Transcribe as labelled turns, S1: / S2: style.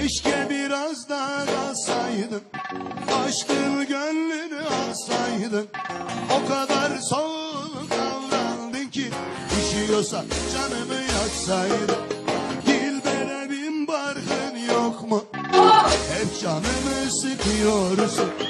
S1: Keşke biraz daha kalsaydın, aşkın gönlünü alsaydın. O kadar soğuk davrandın ki, üşüyorsa canımı yaksaydın. Dilbere bin barkın yok mu? Hep canımı sıkıyorsun.